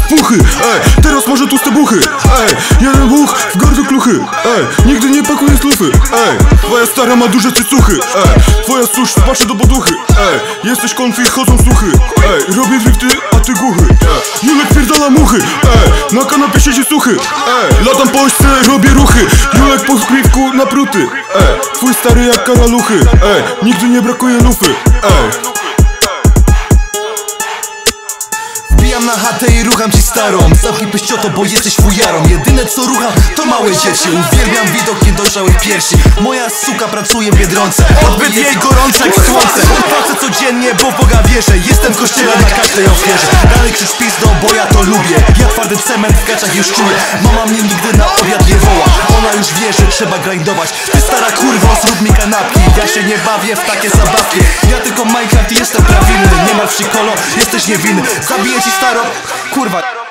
puchy. Teraz może tłuste buchy. Jeden buch w gardło kluchy. Nigdy nie pakuje slufy. Twoja stara ma duże cycuchy. Twoja susz patrzy do poduchy. Jesteś konfi, chodzą suchy. Robię drifty, a ty głuchy. Julek pierdala muchy. Na kanapie siedzi suchy. Latam po ośce, robię ruchy. Julek po piwku na pruty. Twój stary jak karaluchy. Nigdy nie brakuje lufy. Wbijam na chatę i rucham ci starą. Zamknij pyścioto, bo jesteś fujarą. Jedyne co rucham to małe dzieci. Uwielbiam widok niedojrzałych piersi. Moja suka pracuje w Biedronce. Odbyt jej gorące jak słońce. Płacę codziennie, bo w Boga wierzę. Jestem w kościele na każdej ofierze. Dalej krzyż pizdo, bo ja to lubię. Ja twardy cement w gaciach już czuję. Mama mnie nigdy na obiad nie woła. Ona już wie, że trzeba grindować. Ty stara kurwo, zrób mi kanapki. Ja się nie bawię w takie zabawki. Ja tylko Minecraft i jestem prawilny. Nie martw się kolo, jesteś niewinny. Zabiję ci staro, kurwa.